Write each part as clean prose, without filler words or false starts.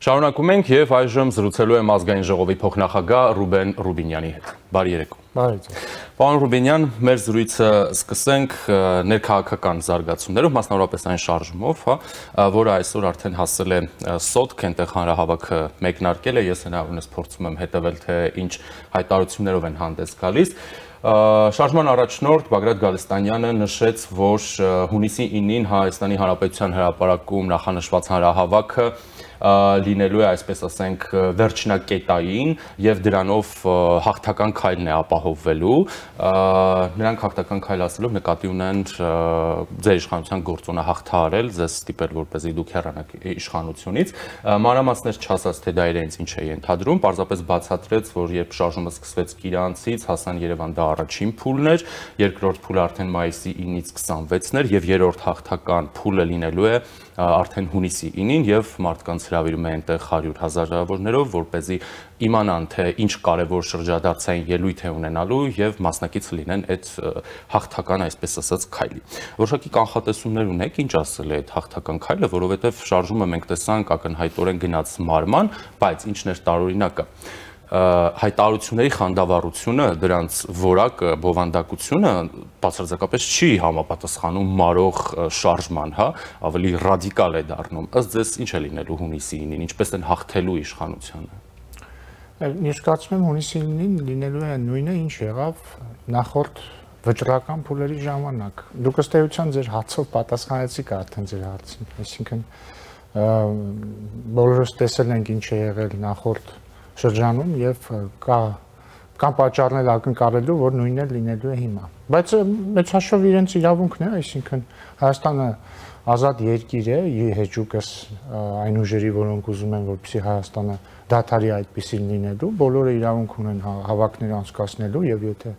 Շարունակում ենք եւ այժմ զրուցելու եմ ազգային ժողովի փոխնախագահ Ռուբեն Ռուբինյանի հետ։ Բարի երեկո։ Բարի ձեզ։ Պարոն Ռուբինյան, մեր զրույցը սկսենք ներքաղաքական զարգացումներով, մասնավորապես այն շարժումով, որը այսօր արդեն հասել է սոտք, այնտեղ հանրահավաքը մեկնարկել է, ես հնարավորինս փորձում եմ հետևել, թե ինչ հայտարարություններով են հանդես գալիս։ Շարժման առաջնորդ Բագրատ Գալստանյանը նշեց, որ հունիսի 9-ին Հայաստանի Հանրապետության հրապարակում նախանշված հանրահավաքը լինելու է, այսպես ասենք, վերջնակետային եւ դրանով հաղթական քայլն է ապահովվելու։ Նրանք հաղթական քայլ ասելով նկատի ունեն ձեր իշխանության գործոնը հաղթահարել, ձեզ ստիպել, որպեսզի դուք հեռանաք իշխանությունից։ Մանրամասներ չասած, թե դա իրենց ինչ է ենթադրում, պարզապես բացատրեց, որ երբ շարժումը սկսվեց Կիրանցից, հասան Երևան, դա առաջին փուլն էր, երկրորդ փուլը արդեն մայիսի 9-ից 26-ն էր եւ երրորդ հաղթական փուլը լինելու է արդեն հունիսի 9-ին եւ մարդկանց հրավիրում է այնտեղ 100,000 հրավիրներով, որպեսզի իմանան, թե ինչ կարևոր շրջադարձային ելույթ է ունենալու եւ մասնակից լինեն այդ հաղթական, այսպես ասած, քայլի։ Որոշակի կանխատեսումներ ունեք, ինչ ասել է այդ հաղթական քայլը, որովհետեւ շարժումը մենք տեսանք ակնհայտորեն գնաց մարման, բայց ինչն էր տարօրինակը։ Հայտարարությունների խանդավառությունը, դրանց որակը, բովանդակությունը բացարձակապես չի համապատասխանում մարող շարժման, ավելի ռադիկալ է դառնում։ Ըստ ձեզ ինչ է լինելու հունիսի 9-ին, ինչպես են հաղթելու իշխանությանը։ Ես կարծում եմ հունիսի 9-ին լինելու է նույնը, ինչ եղավ նախորդ վճռական փուլերի ժամանակ։ Դուք ըստ էության ձեր հարցով պատասխանեցիք արդեն ձեր հարցին, այսինքն բոլորս տեսել ենք ինչ է եղել նախորդ շրջանում եւ կան պատճառներ ակնկալելու, որ նույնն էլ լինելու է հիմա։ Բայց մեծ հաշվով իրենց իրավունքն է, այսինքն Հայաստանը ազատ երկիր է, հեճուկս այն ուժերի, որոնք ուզում են, որպեսզի Հայաստանը դադարի այդպիսի լինելու, բոլորը իրավունք ունեն հավաքներ անցկացնելու եւ եթե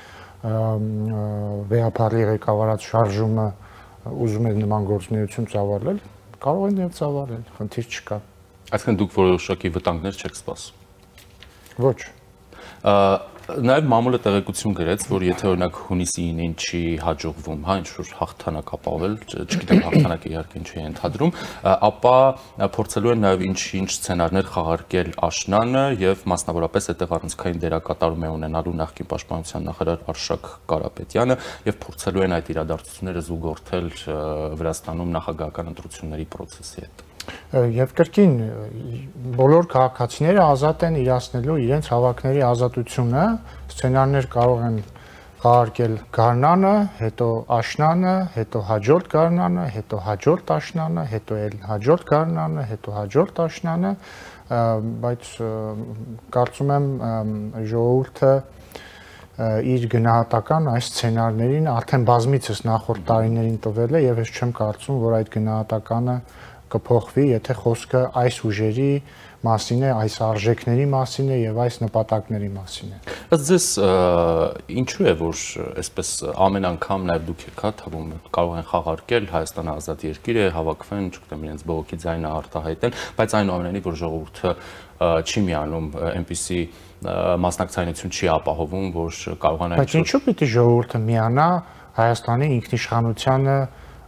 վեհապարի ղեկավարած շարժումը ուզում է նման գործունեություն ծավալել, կարող են եւ ծավալել, խնդիր չկա։ Այսինքն դուք որոշակի վտանգներ չեք սպասում։ Ոչ։ Նաև մամուլը տեղեկություն գրեց, որ եթե օրինակ հունիսի 9-ին չի հաջողվում, ինչ-որ հաղթանակ ապահովել, չգիտեմ հաղթանակը իհարկե ինչ է ընդհանրում, ապա փորձելու են նաև ինչ սցենարներ խաղարկել աշնանը եւ մասնավորապես այդտեղ առանցքային դերակատարում է ունենալու նախկին պաշտպանության նախարար Արշակ Կարապետյանը եւ փորձելու են այդ իրադարձությունները զուգորդել Վրաստանում նախագահական ընտրությունների process-ի հետ։ Եվ կրկին բոլոր քաղաքացիները ազատ են իրացնելու իրենց հավաքների ազատությունը, սցենարներ կարող են խաղարկել գարնանը, հետո աշնանը, հետո հաջորդ գարնանը, հետո հաջորդ աշնանը, հետո էլ հաջորդ գարնանը, հետո հաջորդ աշնանը, բայց կարծում եմ ժողովուրդը իր գնահատական այս սցենարներին արդեն բազմիցս նախորդ տարիներին տվել է եւ ես չեմ կարծում, որ այդ գնահատականը կփոխվի, եթե խոսքը այս ուժերի մասին է, այս արժեքների մասին է եւ այս նպատակների մասին է։ Ըստ ձեզ ինչու է, որ այսպես ամեն անգամ նաեւ դուք եք թվում կարող են խաղարկել Հայաստանը ազատ երկիր է, հավաքվեն, չգիտեմ, իրենց բողոքի ձայնը արտահայտեն, բայց այնուամենայնիվ որ ժողովուրդը չի միանում, այնպիսի մասնակցայնություն չի ապահովում, որ կարողանա։ Բայց ինչու պիտի ժողովուրդը միանա Հայաստանի ինքնիշխանությանը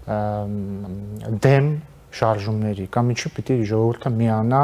դեմ շարժումների կամ ինչու պիտի ժողովուրդը միանա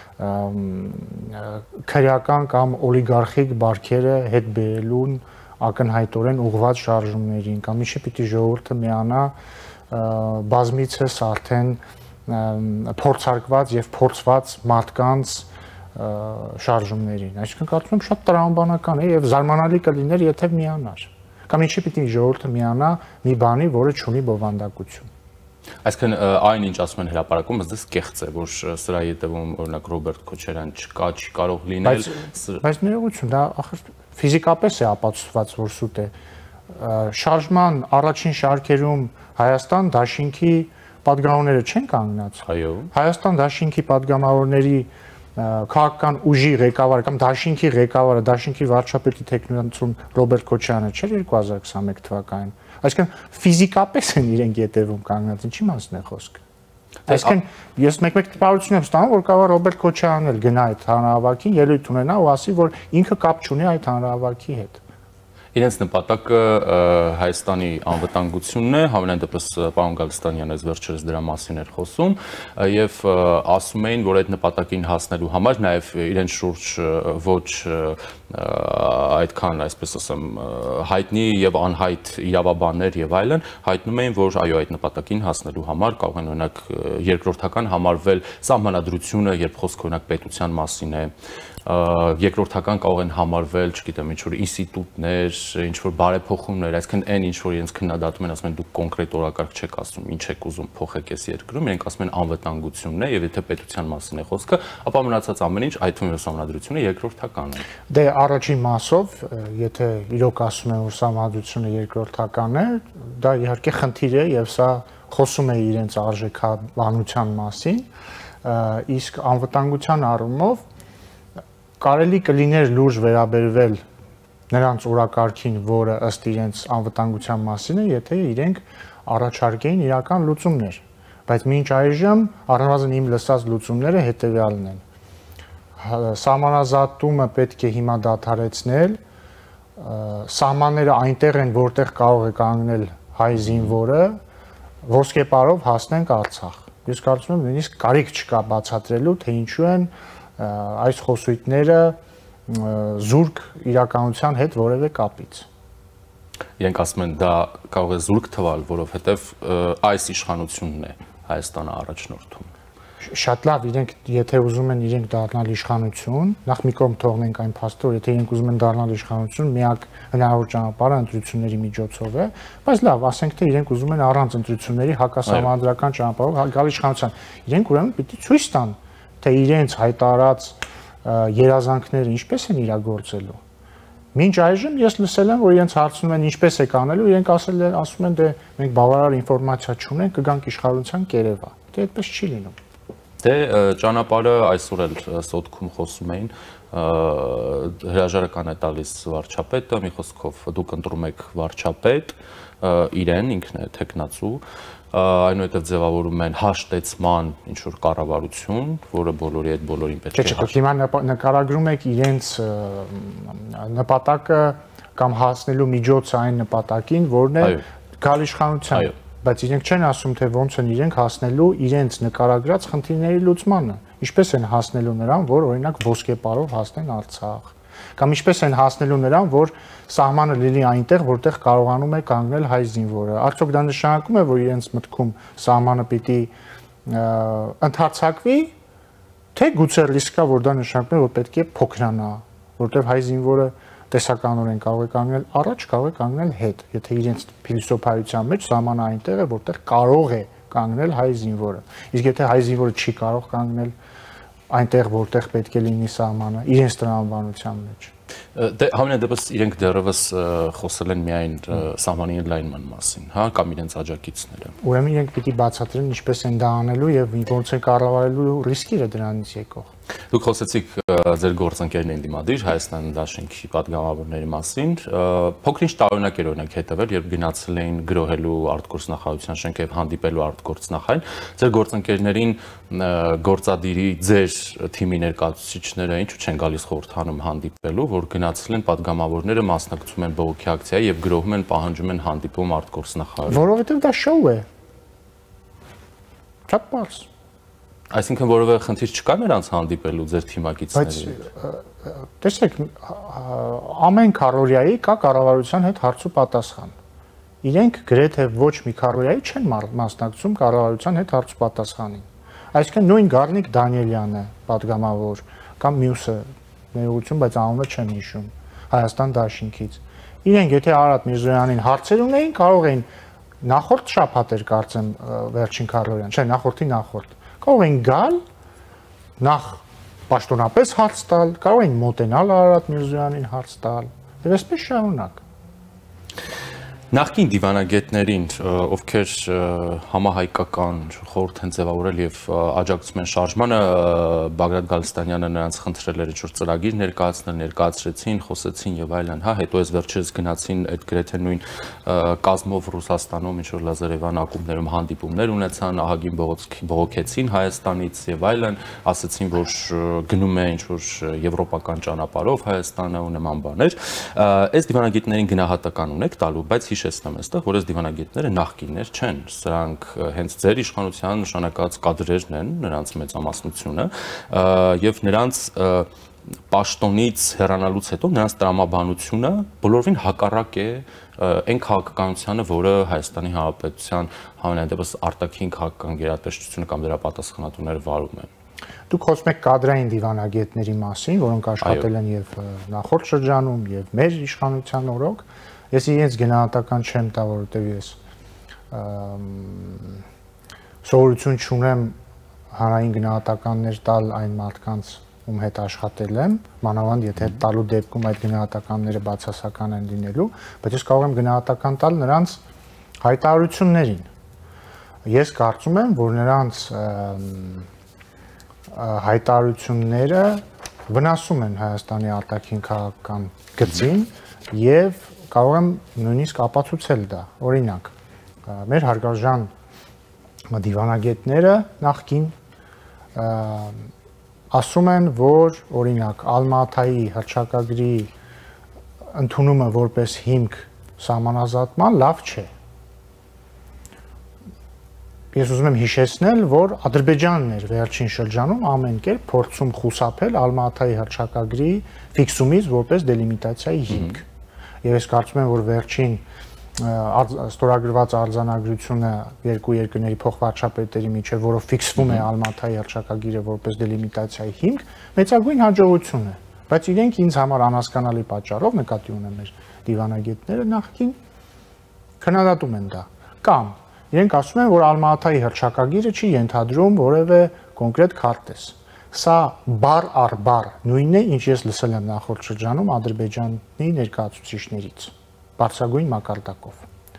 քրեական կամ օլիգարխիկ բարքերը հետ բերելուն ակնհայտորեն ուղղված շարժումներին կամ ինչու պիտի ժողովուրդը միանա բազմիցս արդեն փորձարկված եւ փորձված մարդկանց շարժումներին։ Այսինքն կարծում եմ շատ տրամաբանական է եւ զարմանալի կլիներ, եթե միանար։ Կամ ինչու պիտի ժողովուրդը միանա մի բանի, որը չունի բովանդակություն։ Այսինքն այն ինչ ասում են հրապարակում, ըստ ձեզ կեղծ է, որ սրա հետևում օրինակ Ռոբերտ Քոչարյան չկա, չի կարող լինել։ Բայց ներողություն, դա ախր ֆիզիկապես է ապացուցված, որ սուտ է։ Շարժման առաջին շարքերում Հայաստան դաշինքի падգամավորները չեն կանգնած։ Այո։ Հայաստան դաշինքի падգամավորների քաղաքական ուժի ղեկավարը կամ դաշինքի ղեկավարը, դաշինքի վարչապետի տեխնիկացում Ռոբերտ Քոչարյանը չէր 2021 թվականին։ Այսինքն ֆիզիկապես են իրենք ետևում կանգնած, ինչի մասն է խոսքը։ Այսինքն ես մեկ-մեկ տպավորություն եմ ստանում, որ կարող Ռոբերտ Քոչարյանն էլ գնա այդ հանրահավաքին, ելույթ ունենա ու ասի, որ ինքը կապ չունի այդ հանրահավաքի հետ։ Իրենց նպատակը Հայաստանի անվտանգությունն է, համենայն դեպս պարոն Գալստանյանը վերջերս դրա մասին էր խոսում եւ ասում էին, որ այդ նպատակին հասնելու համար նաեւ իրենց շուրջ ոչ այդքան, այսպես ասեմ, հայտնի եւ անհայտ իրավաբաններ եւ այլն հայտնում էին, որ այո, այդ նպատակին հասնելու համար կարող են օրինակ երկրորդական համարվել սահմանադրությունը, երբ խոսքը օրինակ պետության մասին է, երկրորդական կարող են համարվել, չգիտեմ, ինչ-որ ինստիտուտներ, ինչ-որ բարեփոխումներ, այսինքն այն ինչ-որ իրենց քննադատում են, ասում են դուք կոնկրետ օրակարգ չեք ասում, ինչ եք ուզում փոխեք այս երկրում, իրենք ասում են անվտանգությունն է եւ եթե պետության մասին է խոսքը, ապա մնացած ամեն ինչ, այդ թվում սահմանադրությունը երկրորդական է։ Դե առաջին մասով, եթե իրոք ասում են, որ սահմանադրությունը երկրորդական է, դա իհարկե խնդիր է եւ սա խոսում է իրենց արժեքաբանության մասին, իսկ անվտանգության առումով կարելի կլիներ լուրջ վերաբերվել նրանց օրակարգին, որը ըստ իրենց անվտանգության մասին է, եթե իրենք առաջարկեին իրական լուծումներ, բայց մինչ այժմ առնվազն իմ լսած լուծումները հետևյալն են։ Սահմանազատումը պետք է հիմա դադարեցնել, սահմանները այնտեղ են, որտեղ կարող է կանգնել հայ զինվորը, ոսկեպարով հասնենք Արցախ։ Ես կարծում եմ, նույնիսկ կարիք չկա բացատրելու, թե ինչու են այս խոսույթները զուրկ իրականության հետ որևէ կապից։ Իրենք ասում են դա կարող է զուրկ թվալ, որովհետև այս իշխանությունն է Հայաստանը առաջնորդում։ Շատ լավ, իրենք եթե ուզում են իրենք դառնալ իշխանություն, նախ մի կողմ թողնենք այն փաստը, որ եթե իրենք ուզում են դառնալ իշխանություն, միակ հնարավոր ճանապարհը ընտրությունների միջոցով է, բայց լավ, ասենք թե իրենք ուզում են առանց ընտրությունների հակասահմանադրական ճանապարհով գալ իշխանության։ Իրենք ուրեմն պիտի ցույց տան, թե իրենց հայտարարած երազանքները ինչպես են իրագործելու։ Մինչ այժմ ես լսել եմ, որ իրենց հարցնում են ինչպես է կանելու, իրենք ասում են դե մենք բավարար ինֆորմացիա չունենք, կգանք իշխանության կերևա։ Դե այդպես չի լինում։ Դե ճանապարհը այսօր էլ սոտքում խոսում էին, հրաժարական է տալիս վարչապետը, մի խոսքով դուք ընտրում եք վարչապետ, իրեն ինքն է թեկնածու, այնուհետև ձևավորում են հաշտեցման ինչ-որ կառավարություն, որը բոլորի հետ բոլորին պետք է։ Չէ, հիմա նկարագրում եք իրենց նպատակը կամ հասնելու միջոցը այն նպատակին, որն է գալ իշխանության, բայց իրենք չեն ասում, թե ոնց են իրենք հասնելու իրենց նկարագրած խնդիրների լուծմանը, ինչպես են հասնելու նրան, որ օրինակ ոսկեպարով հասնեն Արցախ, կամ ինչպես են հասնելու նրան, որ սահմանը լինի այնտեղ, որտեղ կարողանում է կանգնել հայ զինվորը։ Արդյոք դա նշանակում է, որ իրենց մտքում սահմանը պիտի ընդհարցակվի, թե գուցե ռիսկ կա, որ դա նշանակում է, որ պետք է փոքրանա, որտեղ հայ զինվորը տեսականորեն կարող է կանգնել առաջ, կարող է կանգնել հետ, եթե իրենց փիլիսոփայության մեջ սահմանը այնտեղ է, որտեղ կարող է կանգնել հայ զինվորը։ Իսկ եթե հայ զինվորը չի կարող կանգնել այնտեղ, որտեղ պետք է լինի սահմանը, իրենց տրամաբանության մեջ։ Դե համենայն դեպս իրենք դեռևս խոսել են միայն սահմանի ընդլայնման մասին, հա, կամ իրենց աջակիցները։ Ուրեմն իրենք պիտի բացատրեն ինչպես են դա անելու եւ ոնց են կառավարելու ռիսկերը դրանից եկող։ Դուք խոսեցիք ձեր գործընկերներին դիմադիր Հայաստան դաշինքի падգամավորների մասին, փոքր-ինչ տարօրինակ էր օրինակ հետևել, երբ գնացել էին գրոհելու արտգործնախարարության շենքը եւ հանդիպելու արտգործնախարարին, ձեր գործընկերներին գործադիրի ձեր թիմի ներկայացուցիչները ինչու չեն գալիս խորհրդանում հանդիպելու, որ գնացել են падգամավորները մասնակցում են բողոքի ակցիայի եւ գրոհում են, պահանջում են հանդիպում արտգործնախարարի։ Որովհետեւ դա շոու է։ Շատ բարձ։ Այսինքն որևէ խնդիր չկա նրանց հանդիպելու ձեր թիմակիցների։ Բայց տեսեք, ամեն քառորիայի կա կառավարության հետ հարց ու պատասխան։ Իրենք գրեթե ոչ մի քառորիայի չեն մասնակցում կառավարության հետ հարց ու պատասխանին։ Այսինքն նույն Գառնիկ Դանիելյանը, падգամավոր, կամ մյուսը, ներողություն, բայց անունը չեմ հիշում, Հայաստան դաշինքից։ Իրենք եթե Արարատ Միրզոյանին հարցեր ունեին, կարող էին նախորդ շաբաթ էր կարծեմ վերջին քառորիան, չէ, նախորդի նախորդ կարող են գալ, նախ պաշտոնապես հարց տալ, կարող են մոտենալ Արարատ Միրզոյանին հարց տալ, եւ այսպես շարունակ։ Նախկին դիվանագետներին, ովքեր համահայկական խորհուրդ են ձևավորել եւ աջակցում են շարժմանը, Բագրատ Գալստանյանը նրանց խնդրել էր ինչ-որ ծրագիր ներկայացնել, ներկայացրեցին, խոսեցին եւ այլն, հա, հետո այս վերջերս գնացին այդ գրեթե նույն կազմով Ռուսաստանում ինչ-որ Լազարևան ակումբներում հանդիպումներ ունեցան, ահագին բողոքեցին Հայաստանից եւ այլն, ասացին, որ գնում է ինչ-որ եվրոպական ճանապարհով Հայաստանը ու նման բաներ։ Այս դիվանագետներին գնահատական ունեք տալու, բայց հիշեցնեմ այստեղ, որ այս դիվանագետները նախկիններ չեն, սրանք հենց ձեր իշխանության նշանակած կադրերն են, նրանց մեծամասնությունը, եւ նրանց պաշտոնից հեռանալուց հետո նրանց տրամաբանությունը բոլորովին հակառակ է այն քաղաքականությանը, որը Հայաստանի Հանրապետության համենայն դեպս արտաքին քաղաքական գերատեսչությունը կամ դրա պատասխանատուները վարում են։ Դուք խոսում եք կադրային դիվանագետների մասին, որոնք աշխատել են եւ նախորդ շրջանում եւ մեր իշխանության օրոք։ Ես իրենց գնահատական չեմ տա, որովհետեւ ես սովորություն չունեմ հանրային գնահատականներ տալ այն մարդկանց, ում հետ աշխատել եմ, մանավանդ եթե տալու դեպքում այդ գնահատականները բացասական են լինելու, բայց ես կարող եմ գնահատական տալ նրանց հայտարարություններին։ Ես կարծում եմ, որ նրանց հայտարարությունները վնասում են Հայաստանի արտաքին քաղաքական գծին եւ կարող եմ նույնիսկ ապացուցել դա։ Օրինակ, մեր հարգարժան դիվանագետները նախկին ասում են, որ օրինակ Ալմատայի հռչակագրի ընդունումը որպես հիմք սահմանազատման լավ չէ։ Ես ուզում եմ հիշեցնել, որ Ադրբեջանն էր վերջին շրջանում ամեն կերպ փորձում խուսափել Ալմատայի հռչակագրի ֆիքսումից որպես դելիմիտացիայի հիմք։ Եվ ես կարծում եմ, որ վերջին ստորագրված արձանագրությունը երկու երկրների փոխվարչապետերի միջև, որով ֆիքսվում է Ալմատայի հռչակագիրը որպես դելիմիտացիայի հիմք, մեծագույն հաջողություն է, բայց իրենք ինձ համար անհասկանալի պատճառով նկատի ունեմ մեր դիվանագետները նախկին քննադատում են դա, կամ իրենք ասում են, որ Ալմատայի հռչակագիրը չի ենթադրում որևէ կոնկրետ քարտեզ։ Սա բառ առ բառ նույնն է, ինչ ես լսել եմ նախորդ շրջանում Ադրբեջանի ներկայացուցիչներից, բարձրագույն մակարդակով։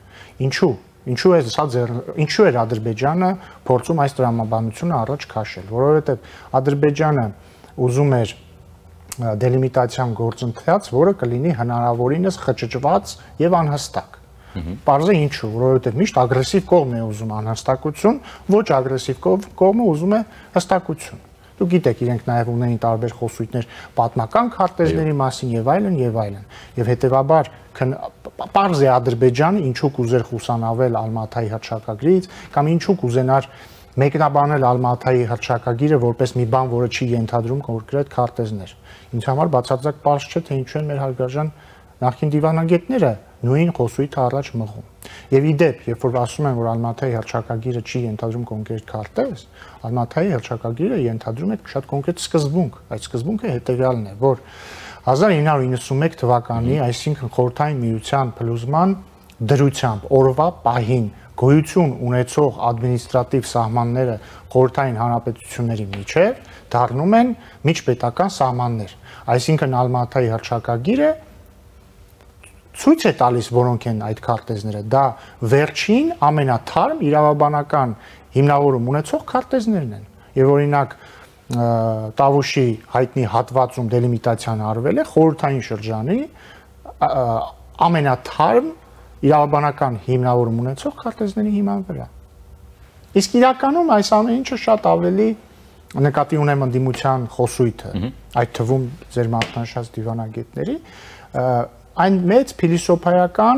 Ինչու էր Ադրբեջանը փորձում այս տրամաբանությունը առաջ քաշել, որովհետև Ադրբեջանը ուզում էր դելիմիտացիան գործընթաց, որը կլինի հնարավորինս խճճված եւ անհստակ։ Պարզ է ինչու, որովհետև միշտ ագրեսիվ կողմն է ուզում անհստակություն, ոչ ագրեսիվ կողմը ուզում է հստակություն։ Դուք գիտեք, իրենք նաև ունեին տարբեր խոսույթներ պատմական քարտեզների մասին եւ այլն եւ այլն։ Եվ հետեւաբար պարզ է Ադրբեջանը ինչու կուզեր խուսանավել Ալմատայի հռչակագրից կամ ինչու կուզենար մեկնաբանել Ալմատայի հռչակագիրը որպես մի բան, որը չի ենթադրում կոնկրետ քարտեզներ։ Ինձ համար բացարձակ պարզ չէ, թե ինչու են մեր հարգարժան նախկին դիվանագետները նույն խոսույթը առաջ մղում։ Եվ ի դեպ, երբ որ ասում են, որ Ալմատայի հռչակագիրը չի ենթադրում կոնկրետ քարտեզ, Ալմատայի հռչակագիրը ենթադրում է շատ կոնկրետ սկզբունք։ Այդ սկզբունքը հետևյալն է, որ 1991 թվականի, այսինքն Խորհրդային Միության փլուզման դրությամբ օրվա պահին գոյություն ունեցող ադմինիստրատիվ սահմանները խորհրդային հանրապետությունների միջև դառնում են միջպետական սահմաններ։ Այսինքն Ալմատայի հռչակագիրը ցույց է տալիս, որոնք են այդ քարտեզները, դա վերջին ամենաթարմ իրավաբանական հիմնավորում ունեցող քարտեզներն են։ Եվ օրինակ Տավուշի հայտնի հատվածում դելիմիտացիան արվել է խորհրդային շրջանի ամենաթարմ իրավաբանական հիմնավորում ունեցող քարտեզների հիման վրա։ Իսկ իրականում այս ամեն ինչը շատ ավելի նկատի ունեմ ընդդիմության խոսույթը, այդ թվում ձեր մատնանշած դիվանագետների, այն մեծ փիլիսոփայական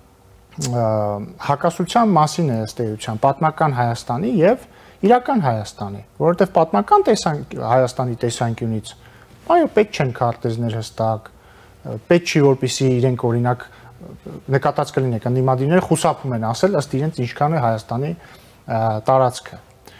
հակասության մասին է ըստ էության պատմական Հայաստանի եւ իրական Հայաստանի, որովհետեւ պատմական Հայաստանի տեսանկյունից այո պետք չեն քարտեզներ հստակ, պետք չի որպեսզի իրենք օրինակ նկատած կլինեք ընդդիմադիրները խուսափում են ասել ըստ իրենց ինչքան է Հայաստանի տարածքը։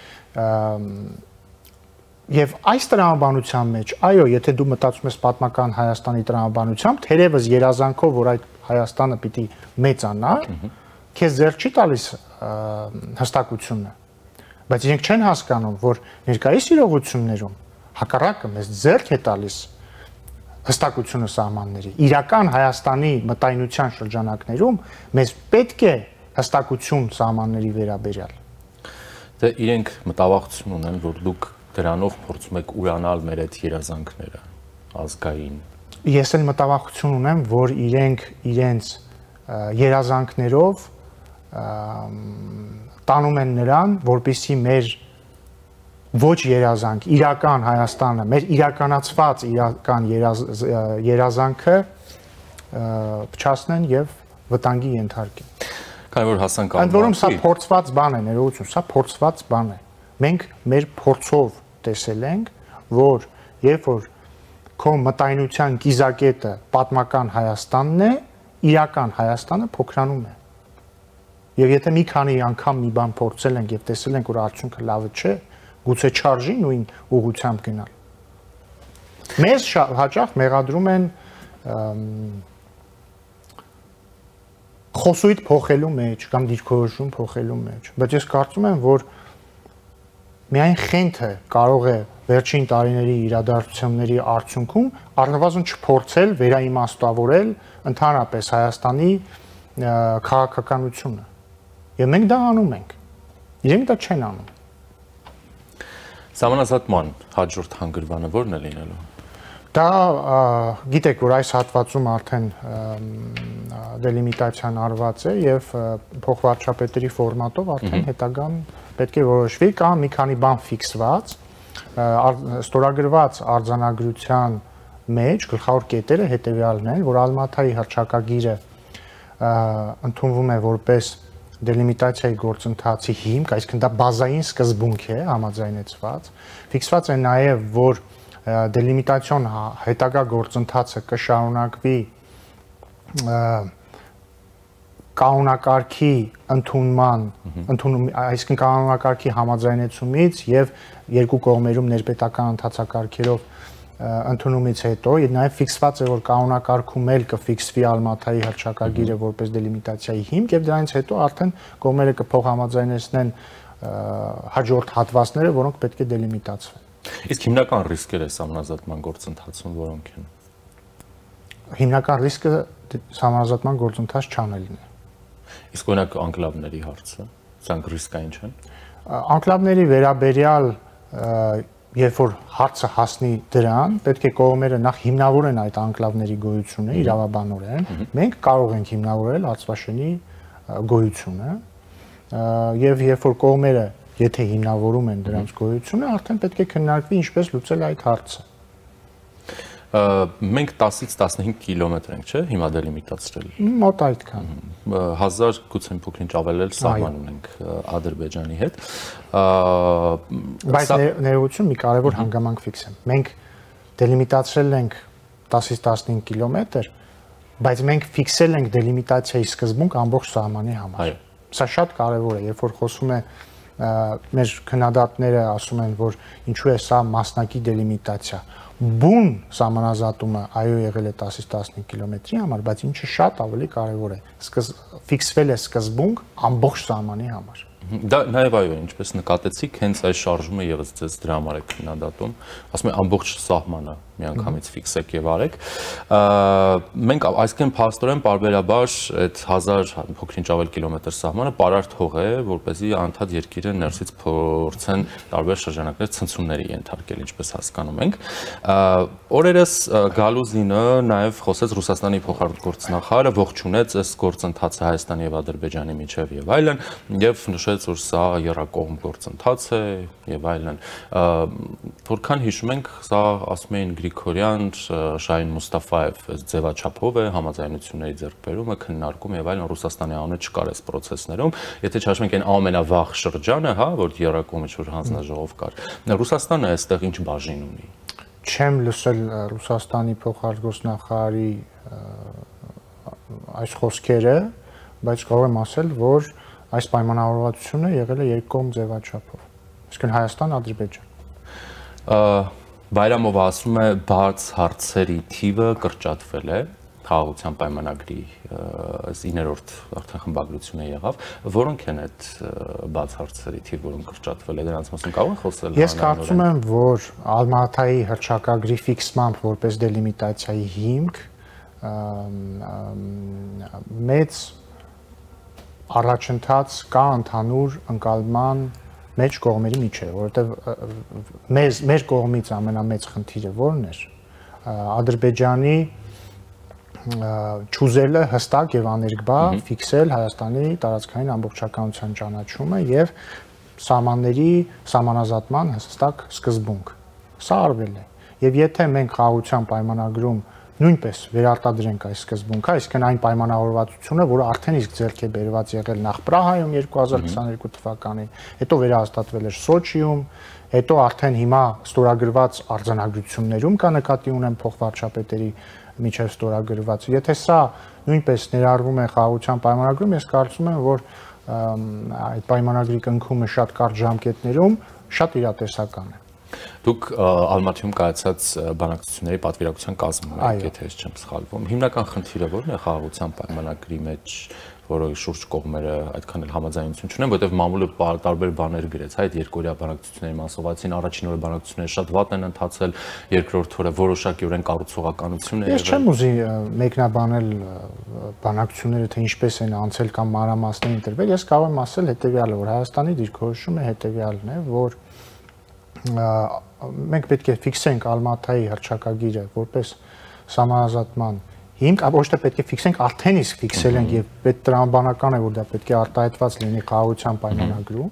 Եվ այս տրամաբանության մեջ, այո, եթե դու մտածում ես պատմական Հայաստանի տրամաբանությամբ, թերևս երազանքով, որ այդ Հայաստանը պիտի մեծանա, քեզ ձեռք չի տալիս հստակությունը։ Բայց իրենք չեն հասկանում, որ ներկայիս իրողություններում հակառակը մեզ ձեռք է տալիս հստակությունը սահմանների։ Իրական Հայաստանի մտայնության շրջանակներում մեզ պետք է հստակություն սահմանների վերաբերյալ։ Դե իրենք մտավախություն ունեն, որ դուք դրանով փորձում եք ուրանալ մեր այդ երազանքները ազգային։ Ես էլ մտավախություն ունեմ, որ իրենք իրենց երազանքներով տանում են նրան, որպեսզի մեր ոչ երազանք, իրական Հայաստանը, մեր իրականացված իրական երազանքը փչացնեն եւ վտանգի ենթարկեն։ Քանի որ հասանք Ընդ որում սա փորձված բան է, ներողություն, սա փորձված բան է։ Մենք մեր փորձով տեսել ենք, որ երբ որ քո մտայնության կիզակետը պատմական Հայաստանն է, իրական Հայաստանը փոքրանում է։ Եվ եթե մի քանի անգամ մի բան փորձել ենք եւ տեսել ենք, որ արդյունքը լավը չէ, գուցե չարժի նույն ուղղությամբ գնալ։ Մեզ հաճախ մեղադրում են խոսույթ փոխելու մեջ կամ դիրքորոշում փոխելու մեջ, բայց ես կարծում եմ, որ միայն խենթը կարող է վերջին տարիների իրադարձությունների արդյունքում առնվազն չփորձել վերաիմաստավորել ընդհանրապես Հայաստանի քաղաքականությունը։ Եվ մենք դա անում ենք։ Իրենք դա չեն անում։ Սահմանազատման հաջորդ հանգրվանը ո՞րն է լինելու։ Դա գիտեք, որ այս հատվածում արդեն դելիմիտացիան արված է եւ փոխվարչապետերի ֆորմատով արդեն հետագան պետք է որոշվի կամ մի քանի բան ֆիքսված, ստորագրված արձանագրության մեջ գլխավոր կետերը հետեւյալն են, որ Ալմաթայի հռչակագիրը ընդունվում է որպես դելիմիտացիայի գործընթացի հիմք, այսինքն դա բազային սկզբունք է համաձայնեցված, ֆիքսված է նաեւ, որ դելիմիտացիոն հետագա գործընթացը կշարունակվի կանոնակարգի ընդունման, այսինքն կանոնակարգի համաձայնեցումից եւ երկու կողմերում ներպետական ընթացակարգերով ընդունումից հետո, եւ նաեւ ֆիքսված է, որ կանոնակարգում էլ կֆիքսվի Ալմաթայի հռչակագիրը որպես դելիմիտացիայի հիմք եւ դրանից հետո արդեն կողմերը կփոխհամաձայնեցնեն հաջորդ հատվածները, որոնք պետք է դելիմիտացվեն։ Իսկ հիմնական ռիսկերը սահմանազատման գործընթացում որոնք են։ Հիմնական ռիսկը սահմանազատման գործընթաց չանելն է։ Իսկ օրինակ անկլավների հարցը, սրանք ռիսկային չեն։ Անկլավների վերաբերյալ երբ որ հարցը հասնի դրան, պետք է կողմերը նախ հիմնավորեն այդ անկլավների գոյությունը իրավաբանորեն։ Մենք կարող ենք հիմնավորել Արցվաշենի գոյությունը եւ երբ որ կողմերը եթե հիմնավորում են դրանց գոյությունը, արդեն պետք է քննարկվի ինչպես լուծել այդ հարցը։ Մենք 10-ից 15 կիլոմետր ենք, չէ՞, հիմա դելիմիտացրել։ Մոտ այդքան։ 1000 գուցե փոքրինչ ավել էլ սահման ունենք Ադրբեջանի հետ։ Բայց ներողություն, մի կարևոր հանգամանք ֆիքսեմ։ Մենք դելիմիտացրել ենք 10-ից 15 կիլոմետր, բայց մենք ֆիքսել ենք դելիմիտացիայի սկզբունք ամբողջ սահմանի համար։ Սա շատ կարևոր է, երբ որ խոսում է մեր քննադատները ասում են, որ ինչու է սա մասնակի դելիմիտացիա։ Բուն սահմանազատումը այո եղել է 10-ից 15 կիլոմետրի համար, բայց ինչը շատ ավելի կարևոր է, ֆիքսվել է սկզբունք ամբողջ սահմանի համար։ Դա նաև այո, ինչպես նկատեցիք, հենց այս շարժումը եւս ձեզ դրա համար է քննադատում, ասում եմ ամբողջ սահմանը միանգամից ֆիքսեք եւ արեք։ Մենք այսինքն փաստորեն պարբերաբար այդ 1000 փոքրինչ ավել կիլոմետր սահմանը պարարտ հող է, որպեսզի անդադ երկիրը ներսից փորձեն տարբեր շրջանակներ ցնցումների ենթարկել, ինչպես հասկանում ենք։ Օրերս Գալուզինը նաև խոսեց Ռուսաստանի փոխարտգործնախարարը, ողջունեց այս գործընթացը Հայաստանի եւ Ադրբեջանի միջև եւ այլն, եւ նշեց, որ սա եռակողմ գործընթաց է եւ այլն։ Որքան հիշում ենք, սա ասում էին Գրիգորյան, Շահին Մուստաֆաև այս ձևաչափով է համաձայնությունների ձեռքբերումը, քննարկում եւ այլն Ռուսաստանի անունը չկար այս process-ներում։ Եթե չհաշվենք այն ամենավաղ շրջանը, հա, որ եռակողմ ինչ-որ հանձնաժողով կար։ Ռուսաստանը այստեղ ինչ բաժին ունի։ Չեմ լսել Ռուսաստանի փոխարտգործնախարարի այս խոսքերը, բայց կարող եմ ասել, որ այս պայմանավորվածությունը եղել է երկկողմ ձևաչափով։ Իսկն Հայաստան-Ադրբեջան։ Բայրամովը ասում է, բաց հարցերի թիվը կրճատվել է խաղաղության պայմանագրի 9-րդ արդեն խմբագրությունը եղավ, որոնք են այդ բաց հարցերի թիվ, որոնք կրճատվել է, դրանց մասին կարող են խոսել։ Ես կարծում եմ, որ Ալմատայի հռչակագրի ֆիքսմամբ որպես դելիմիտացիայի հիմք մեծ առաջընթաց կա ընդհանուր ընկալման մեջ կողմերի միջև, որովհետև մեր կողմից ամենամեծ խնդիրը որն էր Ադրբեջանի ճուզելը հստակ եւ աներկբա ֆիքսել Հայաստանի տարածքային ամբողջականության ճանաչումը եւ սահմանազատման հստակ սկզբունք։ Սա արվել է։ Եվ եթե մենք խաղաղության պայմանագրում նույնպես վերարտադրենք այս սկզբունքը, այսինքն այն պայմանավորվածությունը, որը արդեն իսկ ձեռք է բերված եղել նախ Պրահայում 2022 թվականին, հետո վերահաստատվել էր Սոչիում, հետո արդեն հիմա ստորագրված արձանագրություններում կա նկատի ունեմ փոխվարչապետերի միջև ստորագրված։ Եթե սա նույնպես ներառվում է խաղաղության պայմանագրում, ես կարծում եմ, որ այդ պայմանագրի կնքումը շատ կարճ ժամկետներում շատ իրատեսական է։ Դուք Ալմատիում կայացած բանակցությունների պատվիրակության կազմում եք, եթե ես չեմ սխալվում։ Հիմնական խնդիրը ո՞րն է խաղաղության պայմանագրի մեջ, որը շուրջ կողմերը այդքան էլ համաձայնություն չունեն, որովհետև մամուլը տարբեր բաներ գրեց, այդ երկօրյա բանակցությունների մասովացին, առաջին օրը բանակցությունները շատ վատ են ընթացել, երկրորդ օրը որոշակիորեն կառուցողականություն է եղել։ Ես չեմ ուզի մեկնաբանել բանակցությունները, թե ինչպես են անցել կամ մանրամասներին տրվել, ես կարող եմ ասել հետևյալը, որ Հայաստանի դիրքորոշումը հետևյալն է, որ մենք պետք է ֆիքսենք Ալմատայի հռչակագիրը որպես սահմանազատման հիմք, ոչ թե պետք է ֆիքսենք, արդեն իսկ ֆիքսել ենք եւ պետք տրամաբանական է, որ դա պետք է արտահայտված լինի խաղաղության պայմանագրում։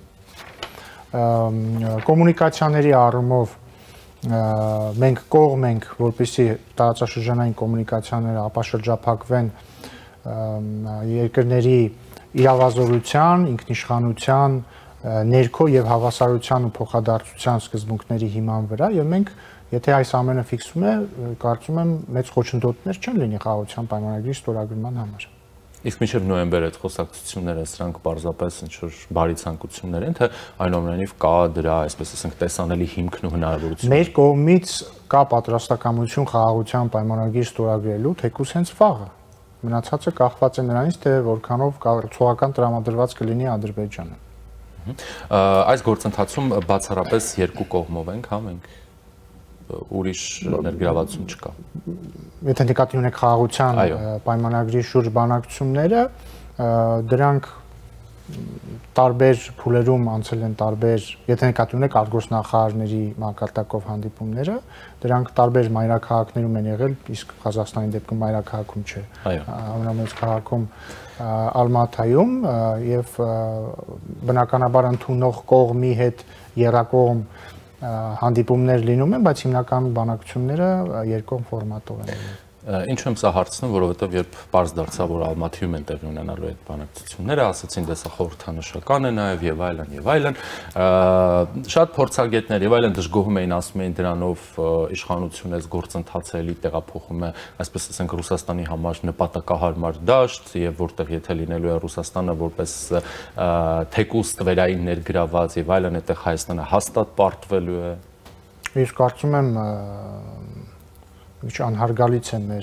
Կոմունիկացիաների առումով մենք կողմ ենք, որպեսզի տարածաշրջանային կոմունիկացիաները ապաշրջափակվեն երկրների իրավազորության, ինքնիշխանության, ներքո եւ հավասարության ու փոխադարձության սկզբունքների հիման վրա եւ մենք եթե այս ամենը ֆիքսում է, կարծում եմ մեծ խոչընդոտներ չեն լինի խաղաղության պայմանագրի ստորագրման համար։ Իսկ մինչև նոյեմբեր այդ խոսակցությունները սրանք պարզապես ինչ-որ բարի ցանկություններ են, թե այնուամենայնիվ կա դրա, այսպես ասենք, տեսանելի հիմքն ու հնարավորությունը։ Մեր կողմից կա պատրաստակամություն խաղաղության պայմանագրի ստորագրելու, թեկուզ հենց վաղը։ Մնացածը կախված է նրանից, թե որքանով կառուցողական տրամադրված կլինի Ադրբեջանը։ Այս գործընթացում բացառապես երկու կողմով ենք, հա, մենք ուրիշ ներգրավվածություն չկա։ Եթե նկատի ունեք խաղաղության պայմանագրի շուրջ բանակցությունները, դրանք տարբեր փուլերում անցել են տարբեր, եթե նկատի ունեք արտգործնախարարների մակարդակով հանդիպումները, դրանք տարբեր մայրաքաղաքներում են եղել, իսկ Ղազախստանի դեպքում մայրաքաղաքում չէ, ամենամեծ քաղաքում Ալմատայում եւ բնականաբար ընդունող կողմի հետ եռակողմ հանդիպումներ լինում են, բայց հիմնական բանակցությունները երկկողմ ֆորմատով են լինում։ Ինչու եմ սա հարցնում, որովհետև երբ պարզ դարձավ, որ Ալմատիում են տեղի ունենալու այդ բանակցությունները, ասացին դեսա խորհրդանշական է նաև եւ այլն եւ այլն։ Շատ փորձագետներ եւ այլն դժգոհում էին, ասում էին դրանով իշխանությունը այս գործընթացը էլի տեղափոխում է, այսպես ասենք, Ռուսաստանի համար նպատակահարմար դաշտ եւ որտեղ եթե լինելու է Ռուսաստանը որպես թեկուզ տվերային ներգրաված եւ այլն, այդտեղ Հայաստանը հաստատ պարտվելու է։ Ես կարծում եմ Ինչ անհարգալից է մեր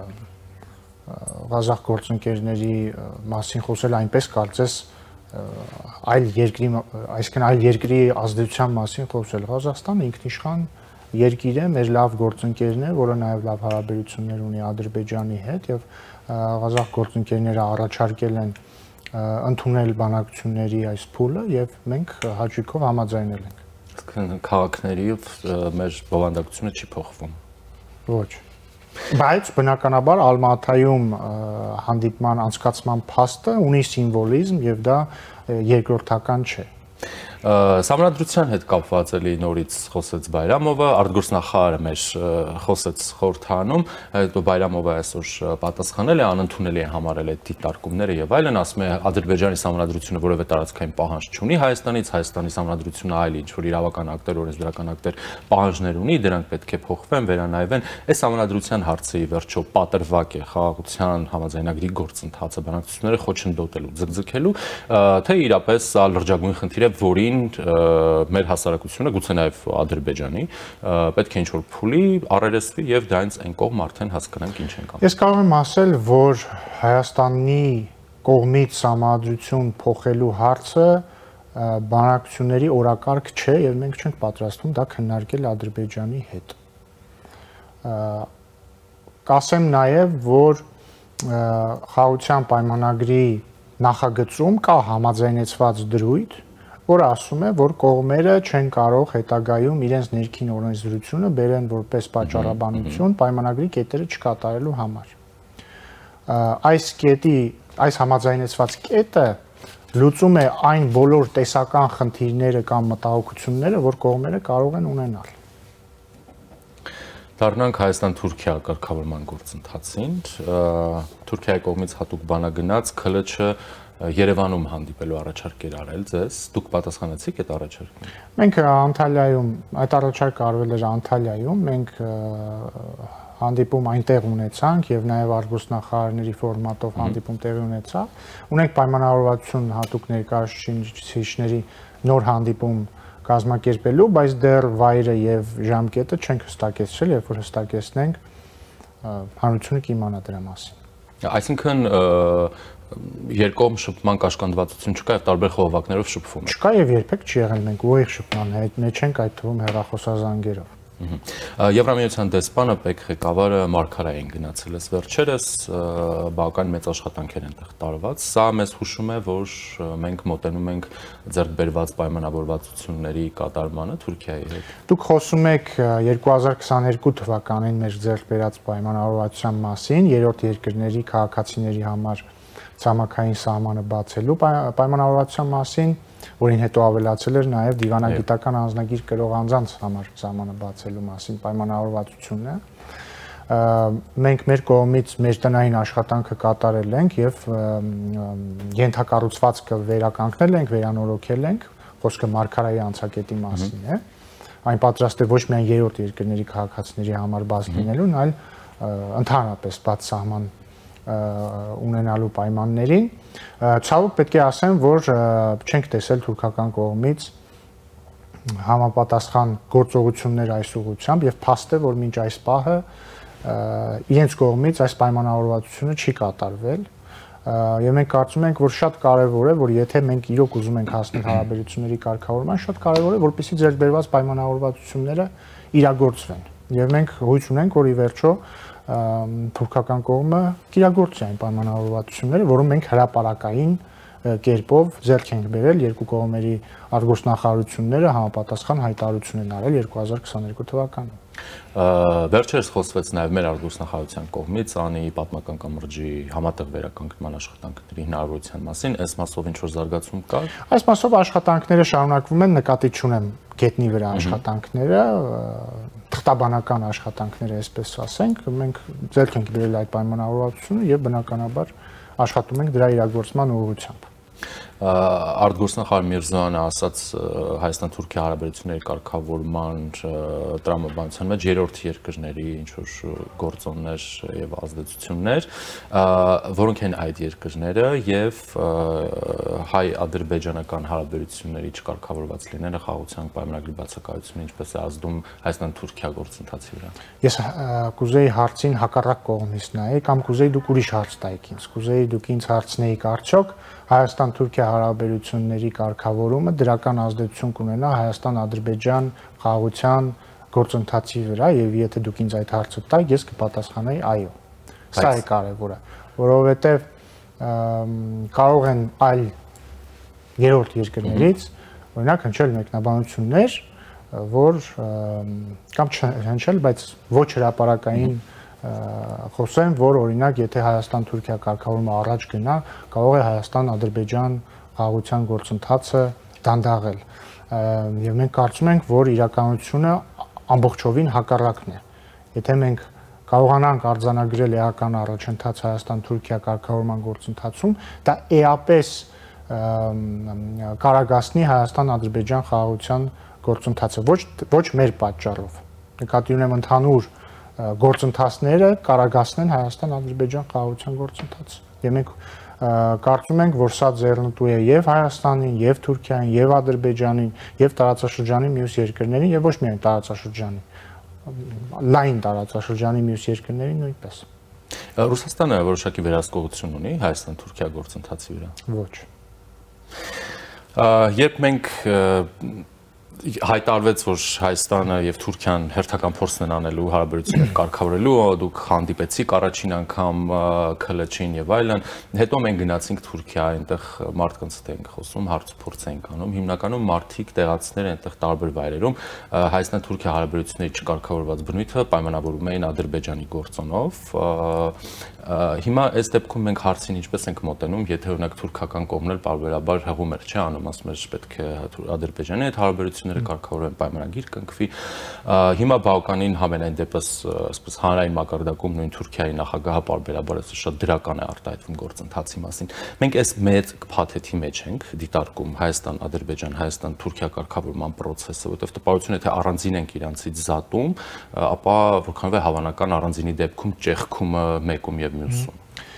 Ղազախ գործընկերների մասին խոսել այնպես կարծես այլ երկրի, այսինքն այլ երկրի ազդեցության մասին խոսել։ Ղազախստանը ինքնիշխան երկիր է, մեր լավ գործընկերն է, որը նաև լավ հարաբերություններ ունի Ադրբեջանի հետ եւ Ղազախ գործընկերները առաջարկել են ընդունել բանակցությունների այս փուլը եւ մենք հաճույքով համաձայնել ենք։ Քաղաքների մեր բովանդակությունը չի փոխվում։ Ոչ։ Բայց բնականաբար Ալմատայում հանդիպման անցկացման փաստը ունի սիմվոլիզմ եւ դա երկրորդական չէ։ Սահմանադրության հետ կապված էլի նորից խոսեց Բայրամովը, արտգործնախարարը մեր խոսեց խորհրդանում, Բայրամովը այսօր պատասխանել է, անընդունել է համարել այդ դիտարկումները եւ այլն, ասում է Ադրբեջանի սահմանադրությունը որևէ տարածքային պահանջ չունի Հայաստանից, Հայաստանի սահմանադրությունը այլ ինչ որ իրավական ակտեր, օրենսդրական ակտեր պահանջներ ունի, դրանք պետք է փոխվեն, վերանայվեն։ Այս սահմանադրության հարցը ի վերջո պատրվակ է խաղաղության համաձայնագրի գործընթացը, բանակցությունները խոչընդոտելու, ձգձգելու, թե իրապես սա լրջագույն խնդիր է, որին բակին մեր հասարակությունը, գուցե նաև Ադրբեջանի, պետք է ինչ-որ փուլի առերեսվի եւ դրանից այն կողմ արդեն հասկանանք ինչ են կանում։ Ես կարող եմ ասել, որ Հայաստանի կողմից սահմանադրություն փոխելու հարցը բանակցությունների օրակարգ չէ եւ մենք չենք պատրաստվում դա քննարկել Ադրբեջանի հետ։ Կասեմ նաեւ, որ խաղաղության պայմանագրի նախագծում կա համաձայնեցված դրույթ, որը ասում է, որ կողմերը չեն կարող հետագայում իրենց ներքին օրենսդրությունը բերեն որպես պատճառաբանություն պայմանագրի կետերը չկատարելու համար։ Այս համաձայնեցված կետը լուծում է այն բոլոր տեսական խնդիրները կամ մտահոգությունները, որ կողմերը կարող են ունենալ։ Դառնանք Հայաստան-Թուրքիա կարգավորման գործընթացին, Թուրքիայի կողմից հատուկ բանագնաց ՔԼՉ Երևանում հանդիպելու առաջարկ էր արել ձեզ, դուք պատասխանեցիք այդ առաջարկին։ Մենք Անտալիայում, այդ առաջարկը արվել էր Անտալիայում, մենք հանդիպում այնտեղ ունեցանք եւ նաեւ արգուսնախարարների ֆորմատով հանդիպում տեղի ունեցավ։ Ունենք պայմանավորվածություն հատուկ ներկայացուցիչների նոր հանդիպում կազմակերպելու, բայց դեռ վայրը եւ ժամկետը չենք հստակեցրել, երբ որ հստակեցնենք, հանրությունը կիմանա դրա մասին։ Այսինքն երկկողմ շփման կաշկանդվածություն չկա եւ տարբեր խողովակներով շփվում է։ Չկա եւ երբեք չի եղել, մենք ուղիղ շփման մեջ ենք այդ թվում հեռախոսազանգերով։ Եվրամիության դեսպանը Պեկ ղեկավարը Մարգարային գնացել է վերջերս, բավական մեծ աշխատանքեր են տեղ տարված։ Սա մեզ հուշում է, որ մենք մոտենում ենք ձեռք բերված պայմանավորվածությունների կատարմանը Թուրքիայի հետ։ Դուք խոսում եք 2022 թվականին մեր ձեռք բերած պայմանավորվածության մասին, երրորդ երկրների քաղաքացիների համար ցամաքային սահմանը բացելու պայմանավորվածության մասին, որին հետո ավելացել էր նաև դիվանագիտական անձնագիր կրող անձանց համար սահմանը բացելու մասին պայմանավորվածությունը։ Մենք մեր կողմից մեր տնային աշխատանքը կատարել ենք եւ ենթակառուցվածքը վերականգնել ենք, վերանորոգել ենք, խոսքը Մարգարայի անցակետի մասին է։ Այն պատրաստ է ոչ միայն երրորդ երկրների քաղաքացիների համար բաց լինելուն, այլ ընդհանրապես բաց սահման ունենալու պայմաններին։ Ցավոք պետք է ասեմ, որ չենք տեսել թուրքական կողմից համապատասխան գործողություններ այս ուղղությամբ եւ փաստ է, որ մինչ այս պահը իրենց կողմից այս պայմանավորվածությունը չի կատարվել եւ մենք կարծում ենք, որ շատ կարեւոր է, որ եթե մենք իրոք ուզում ենք հասնել հարաբերությունների կարգավորման, շատ կարեւոր է, որպեսզի ձեռք բերված պայմանավորվածությունները իրագործվեն եւ մենք հույս ունենք, որ ի վերջո թուրքական կողմը կիրագործի այն պայմանավորվածությունները, որոնք մենք հրապարակային կերպով ձեռք ենք բերել երկու կողմերի արգոսնախարարությունները համապատասխան հայտարարություն են արել 2022 թվականին։ Վերջերս խոսվեց նաև մեր արգոսնախարարության կողմից ԱՆԻ պատմական կամրջի համատեղ վերականգնման աշխատանքների հնարավորության մասին, այս մասով ինչ որ զարգացում կա։ Այս մասով աշխատանքները շարունակվում են, նկատի չունեմ գետնի վրա աշխատանքները, թղթաբանական աշխատանքները, այսպես ասենք, մենք ձեռք ենք բերել այդ պայմանավորվածությունը եւ բնականաբար աշխատում ենք դրա իրագործման ուղղությամբ։ Արտգործնախարար Միրզոյանը ասաց Հայաստան-Թուրքիա հարաբերությունների կարգավորման տրամաբանության մեջ երրորդ երկրների ինչ-որ գործոններ եւ ազդեցություններ, որոնք են այդ երկրները եւ հայ-ադրբեջանական հարաբերությունների չկարգավորված լինելը խաղաղության պայմանագրի բացակայությունը ինչպես է ազդում Հայաստան-Թուրքիա գործընթացի վրա։ Ես կուզեի հարցին հակառակ կողմից նայել կամ կուզեի դուք ուրիշ հարց տայիք ինձ, կուզեի դուք ինձ հարցնեիք արդյոք Հայաստան-Թուրքիա հարաբերությունների կարգավորումը դրական ազդեցություն կունենա Հայաստան-Ադրբեջան խաղաղության գործընթացի վրա եւ եթե դուք ինձ այդ հարցը տայիք, ես կպատասխանեի այո։ Սա է կարևորը, որովհետեւ կարող են այլ երրորդ երկրներից օրինակ հնչել մեկնաբանություններ, որ կամ չհնչել, բայց ոչ հրապարակային խոսեմ, որ օրինակ եթե Հայաստան-Թուրքիա կարգավորումը առաջ գնա, կարող է Հայաստան-Ադրբեջան խաղաղության գործընթացը դանդաղել։ Եվ մենք կարծում ենք, որ իրականությունը ամբողջովին հակառակն է։ Եթե մենք կարողանանք արձանագրել էական առաջընթաց Հայաստան-Թուրքիա կարգավորման գործընթացում, դա էապես կարագացնի Հայաստան-Ադրբեջան խաղաղության գործընթացը, ոչ մեր պատճառով։ Նկատի ունեմ ընդհանուր գործընթացները կարագացնեն Հայաստան-Ադրբեջան խաղաղության գործընթացը։ Եվ մենք կարծում ենք, որ սա ձեռնտու է եւ Հայաստանին, եւ Թուրքիային, եւ Ադրբեջանին, եւ տարածաշրջանի մյուս երկրներին, եւ ոչ միայն տարածաշրջանի, լայն տարածաշրջանի մյուս երկրներին նույնպես։ Ռուսաստանը որոշակի վերահսկողություն ունի Հայաստան-Թուրքիա գործընթացի վրա։ Ոչ։ Երբ մենք հայտարարվեց, որ Հայաստանը եւ Թուրքիան հերթական փորձն են անելու հարաբերություններ կարգավորելու, դուք հանդիպեցիք առաջին անգամ Քլչին եւ այլն, հետո մենք գնացինք Թուրքիա, այնտեղ մարդկանց հետ ենք խոսում, հարցուփորձ ենք անում, հիմնականում մարդիկ տեղացիներ այնտեղ տարբեր վայրերում Հայաստան-Թուրքիա հարաբերությունների չկարգավորված բնույթը պայմանավորում էին Ադրբեջանի գործոնով։ Հիմա այս դեպքում մենք հարցին ինչպես ենք մոտենում, եթե օրինակ թուրքական կողմն էլ բարբերաբար հղում էր, չէ, անում, ասում էր պետք է Ադրբեջանի հետ հարաբերությունները կարգավորեն, պայմանագիր կնքվի։ Հիմա Բալկանին համենայն դեպս, ասես հանրային մակարդակում նույն Թուրքիայի նախագահը բարբերաբար շատ դրական է արտահայտվում գործընթացի մասին։ Մենք այս մեծ փաթեթի մեջ ենք դիտարկում Հայաստան-Ադրբեջան, Հայաստան-Թուրքիա կարգավորման process-ը, որտեղ տպավորություն է թե առանձին ենք իրանցից զատում, ապա որքանով է հավանական առանձինի դեպքում ճեղքումը մեկում եւ մյուսում։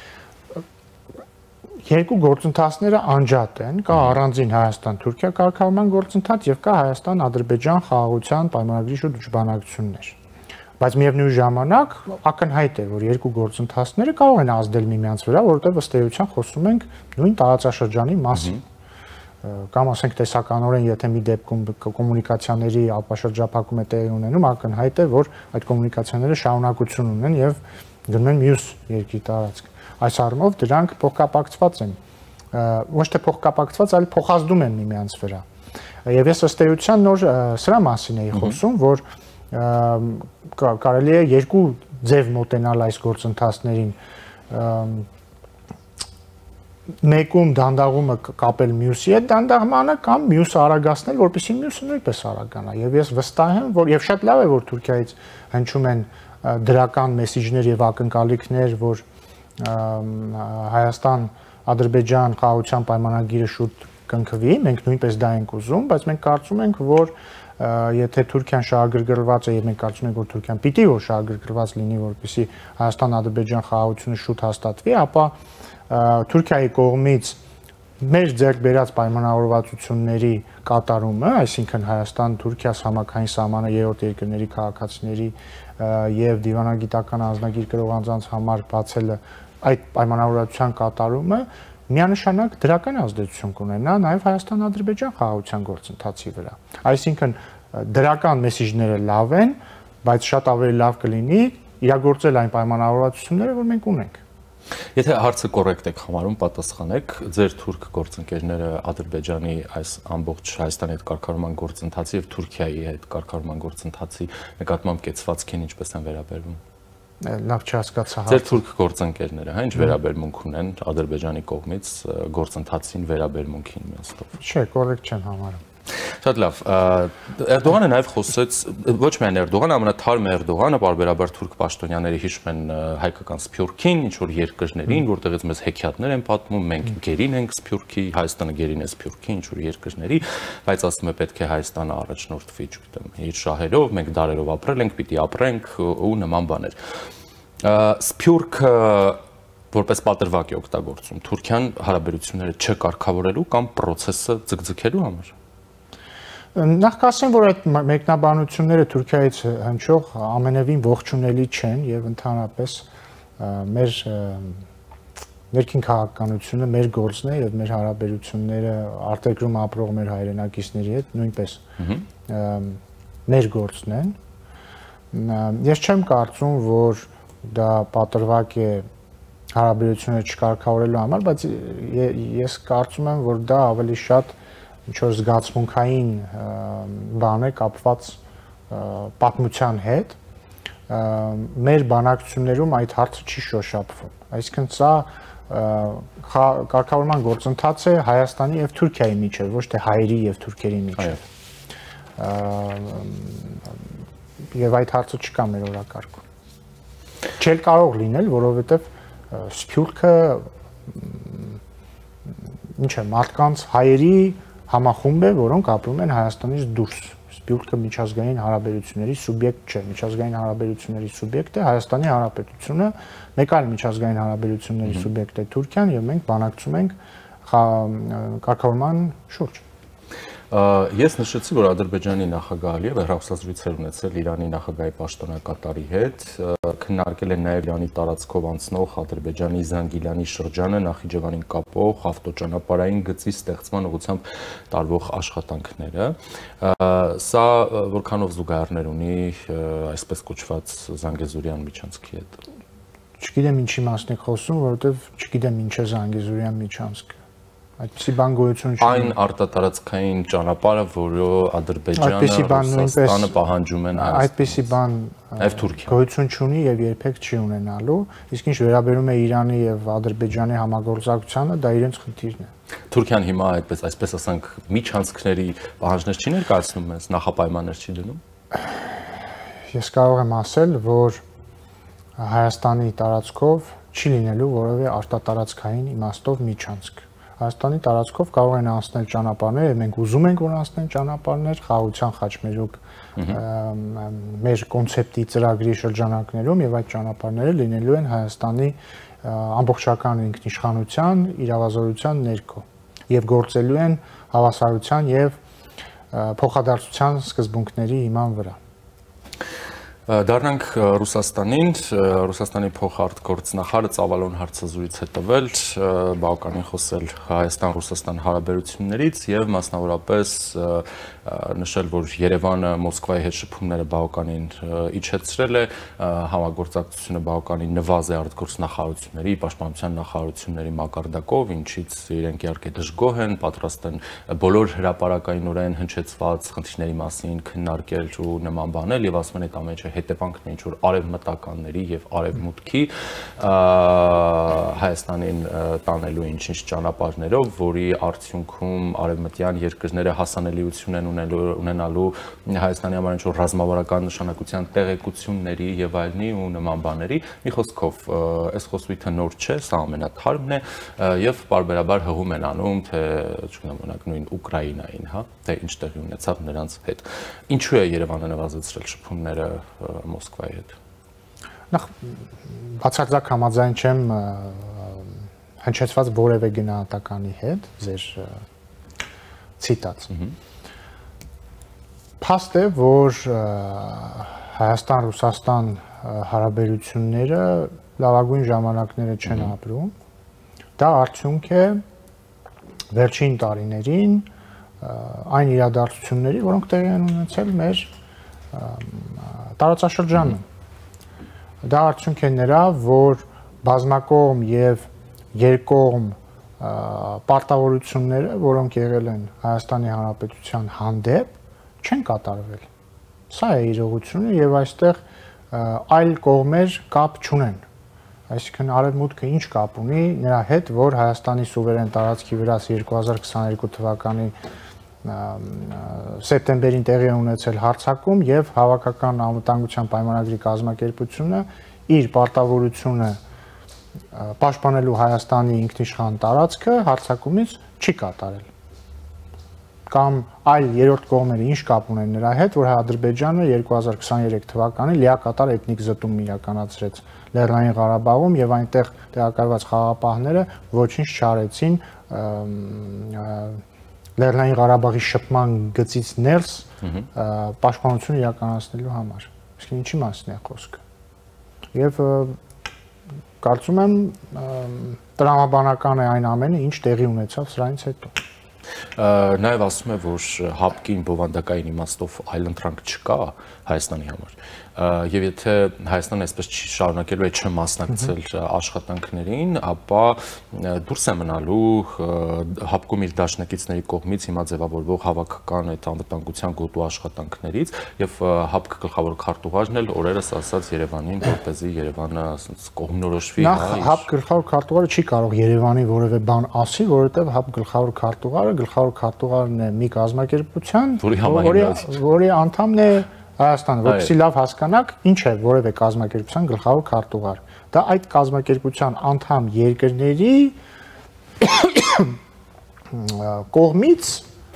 Երկու գործընթացները անջատ են, կա առանձին Հայաստան-Թուրքիա կարգավորման գործընթաց եւ կա Հայաստան-Ադրբեջան խաղաղության պայմանագրի շուրջ բանակցություններ։ Բայց միևնույն ժամանակ ակնհայտ է, որ երկու գործընթացները կարող են ազդել միմյանց վրա, որովհետեւ ըստ էության խոսում ենք նույն տարածաշրջանի մասին։ Կամ ասենք տեսականորեն, եթե մի դեպքում կոմունիկացիաների ապաշրջափակում է տեղի ունենում, ակնհայտ է, որ այդ կոմունիկացիաները շարունակություն ունեն եւ գնում են մյուս երկրի տարածք։ Այս առումով դրանք փոխկապակցված են, ոչ թե փոխկապակցված, այլ փոխազդում են միմյանց վրա։ Եվ ես ըստ էության նոր սրա մասին էի խոսում, որ կարելի է երկու ձև մոտենալ այս գործընթացներին, մեկում դանդաղումը կապել մյուսի հետ դանդաղմանը կամ մյուսը արագացնել, որպեսզի մյուսը նույնպես արագանա։ Եվ ես վստահ եմ, որ եւ շատ լավ է, որ Թուրքիայից հնչում են դրական մեսիջներ եւ ակնկալիքներ, որ Հայաստան-Ադրբեջան խաղաղության պայմանագիրը շուտ կնքվի, մենք նույնպես դա ենք ուզում, բայց մենք կարծում ենք, որ եթե Թուրքիան շահագրգռված է եւ մենք կարծում ենք, որ Թուրքիան պիտի որ շահագրգռված լինի, որպեսզի Հայաստան-Ադրբեջան խաղաղությունը շուտ հաստատվի, ապա Թուրքիայի կողմից մեր ձեռք բերած պայմանավորվածությունների կատարումը, այսինքն Հայաստան-Թուրքիա համակային սահմանը երրորդ երկրների քաղաքացիների եւ դիվանագիտական անձնագիր կրող անձանց համար բացելը, այդ պայմանավորվածության կատարումը միանշանակ դրական ազդեցություն կունենա նաեւ Հայաստան-Ադրբեջան խաղաղության գործընթացի վրա։ Այսինքն դրական մեսիջները լավ են, բայց շատ ավելի լավ կլինի իրագործել այն պայմանավորվածությունները, որ մենք ունենք։ Եթե հարցը կոռեկտ եք համարում, պատասխանեք, ձեր թուրք գործընկերները Ադրբեջանի այս ամբողջ Հայաստանի հետ կարգավորման գործընթացի եւ Թուրքիայի հետ կարգավորման գործընթացի նկատմամբ կեցվածքին ինչպես են վերաբերվում։ Լավ չհասկացա։ Ձեր թուրք գործընկերները, հա, ինչ վերաբերմունք ունեն Ադրբեջանի կողմից գործընթացին վերաբերմունքին միաստով։ Չէ, կոռեկտ չեն համարում։ Շատ լավ։ Էրդողանը նաև խոսեց, ոչ միայն Էրդողանը, ամենաթարմ Էրդողանը բարբերաբար թուրք պաշտոնյաները հիշում են հայկական Սփյուռքին, ինչ որ երկրներին, որտեղից մեզ հեքիաթներ են պատմում, մենք գերին ենք Սփյուռքի, Հայաստանը գերին է Սփյուռքի, ինչ որ երկրների, բայց ասում է պետք է Հայաստանը առաջնորդվի, չգիտեմ, իր շահերով, մենք դարերով ապրել ենք, պիտի ապրենք ու նման բաներ։ Սփյուռքը որպես պատրվակ է օգտագործում Թուրքիան հարաբերությունները չկարգավորելու կամ process-ը ձգձգելու համար։ Նախ կասեմ, որ այդ մեկնաբանությունները Թուրքիայից հնչող ամենևին ողջունելի չեն եւ ընդհանրապես մեր ներքին քաղաքականությունը, մեր գործն է եւ մեր հարաբերությունները արտերկրում ապրող մեր հայրենակիցների հետ նույնպես մեր գործն են։ Ես չեմ կարծում, որ դա պատրվակ է հարաբերությունները չկարգավորելու համար, բայց ես կարծում եմ, որ դա ավելի շատ ինչ-որ զգացմունքային բան է կապված պատմության հետ, մեր բանակցություններում այդ հարցը չի շոշափվում։ Այսինքն սա կարգավորման գործընթաց է Հայաստանի եւ Թուրքիայի միջեւ, ոչ թե հայերի եւ թուրքերի միջեւ։ Եվ այդ հարցը չկա մեր օրակարգում։ Չէ կարող լինել, որովհետեւ Սփյուռքը ինչ է մարդկանց հայերի համախումբ է, որոնք ապրում են Հայաստանից դուրս։ Սփյուռքը միջազգային հարաբերությունների սուբյեկտ չէ, միջազգային հարաբերությունների սուբյեկտ է Հայաստանի Հանրապետությունը, մեկ այլ միջազգային հարաբերությունների սուբյեկտ է Թուրքիան եւ մենք բանակցում ենք կարգավորման շուրջ։ Ես նշեցի, որ Ադրբեջանի նախագահ Ալիևը հեռախոսազրույցեր ունեցել Իրանի նախագահի պաշտոնակատարի հետ, քննարկել է նաև Իրանի տարածքով անցնող Ադրբեջանի Զանգիլանի շրջանը Նախիջևանին կապող ավտոճանապարհային գծի ստեղծման ուղղությամբ տարվող աշխատանքները։ Սա որքանով զուգահեռներ ունի այսպես կոչված Զանգեզուրյան միջանցքի հետ։ Չգիտեմ ինչի մասին եք խոսում, որովհետև չգիտեմ ինչ է Զանգեզուրյան միջանցքը։ Այդպիսի բան գոյություն չունի։ Այն արտատարածքային ճանապարհը, որը Ադրբեջանը, Ռուսաստանը պահանջում են Հայաստանից։ Այդպիսի բան Եվ Թուրքիան գոյություն չունի եւ երբեք չի ունենալու, իսկ ինչ վերաբերում է Իրանի եւ Ադրբեջանի համագործակցությանը, դա իրենց խնդիրն է։ Թուրքիան հիմա այսպես ասենք միջանցքների պահանջներ չի ներկայացնում մեզ, նախապայմաններ չի դնում։ Ես կարող եմ ասել, որ Հայաստանի տարածքով չի լինելու որևէ արտատարածքային իմաստով միջանցք։ Հայաստանի տարածքով կարող են անցնել ճանապարհներ, եւ մենք ուզում ենք, որ անցնեն ճանապարհներ խաղաղության խաչմերուկ մեր կոնցեպտի ծրագրի շրջանակներում եւ այդ ճանապարհները լինելու են Հայաստանի ամբողջական ինքնիշխանության, իրավազորության ներքո եւ գործելու են հավասարության եւ փոխադարձության սկզբունքների հիման վրա։ Դառնանք Ռուսաստանին, Ռուսաստանի փոխարտգործնախարարը Ծավալուն հարցազրույց է տվել, բավականին խոսել Հայաստան-Ռուսաստան հարաբերություններից եւ մասնավորապես նշել, որ Երևանը Մոսկվայի հետ շփումները բավականին իջեցրել է, համագործակցությունը բավականին նվազ է արտգործնախարարությունների, պաշտպանության նախարարությունների մակարդակով, ինչից իրենք իհարկե դժգոհ են, պատրաստ են բոլոր հրապարակայնորեն հնչեցված խնդիրների մասին քննարկել ու նման բանել եւ ասում են այդ ամենը հետևանքն է ինչ որ արևմտականների եւ արևմուտքի Հայաստանին տանելու ինչ-ինչ ճանապարհներով, որի արդյունքում արևմտյան երկրները հասանելիություն են ունենալու Հայաստանի համար ինչ որ ռազմավարական նշանակության տեղեկությունների եւ այլնի ու նման բաների։ Մի խոսքով, այս խոսույթը նոր չէ, սա ամենաթարմն է եւ պարբերաբար հղում են անում, թե չգիտեմ, օրինակ նույն Ուկրաինային, հա, թե ինչ տեղի ունեցավ նրանց հետ։ Ինչու է Երևանը նվազեցրել շփումները Մոսկվայի հետ։ Նախ բացարձակ համաձայն չեմ հնչեցված որևէ գնահատականի հետ, ձեր ցիտած։ Փաստ է, որ Հայաստան-Ռուսաստան հարաբերությունները լավագույն ժամանակները չեն ապրում։ Դա արդյունք է վերջին տարիներին այն իրադարձությունների, որոնք տեղի են ունեցել մեր տարածաշրջանում։ Դա արդյունք է նրա, որ բազմակողմ եւ երկկողմ պարտավորությունները, որոնք եղել են Հայաստանի Հանրապետության հանդեպ, չեն կատարվել։ Սա է իրողությունը եւ այստեղ այլ կողմեր կապ չունեն։ Այսինքն արևմուտքը ինչ կապ ունի նրա հետ, որ Հայաստանի սուվերեն տարածքի վրա 2022 թվականի սեպտեմբերին տեղի ունեցել հարձակում եւ հավաքական անվտանգության պայմանագրի կազմակերպությունը իր պարտավորությունը պաշտպանելու Հայաստանի ինքնիշխան տարածքը հարձակումից չի կատարել։ Կամ այլ երրորդ կողմերը ինչ կապ ունեն նրա հետ, որ Ադրբեջանը 2023 թվականին լիակատար էթնիկ զտում իրականացրեց Լեռնային Ղարաբաղում եւ այնտեղ տեղակայված խաղաղապահները ոչինչ չարեցին Լեռնային Ղարաբաղի շփման գծից ներս պաշտպանություն իրականացնելու համար։ Իսկ ինչի մասին է խոսքը։ Եվ կարծում եմ տրամաբանական է այն ամենը, ինչ տեղի ունեցավ սրանից հետո։ Նաև ասում է, որ հապկին բովանդակային իմաստով այլընտրանք չկա Հայաստանի համար։ Եվ եթե Հայաստանը այսպես շարունակելու է չմասնակցել աշխատանքներին, ապա դուրս է մնալու հապկում իր դաշնակիցների կողմից հիմա ձևավորվող հավաքական այդ անվտանգության գոտու աշխատանքներից եւ հապկ գլխավոր քարտուղարն էլ օրերս ասաց Երևանին, որպեսզի Երևանը կողմնորոշվի։ Նախ հապկ գլխավոր քարտուղարը չի կարող Երևանի որևէ բան ասի, որովհետեւ հապկ գլխավոր քարտուղարն է մի կազմակերպության, որի անդամն է Հայաստանը, որպեսզի լավ հասկանաք, ինչ է որևէ կազմակերպության գլխավոր քարտուղար։ Դա այդ կազմակերպության անդամ երկրների կողմից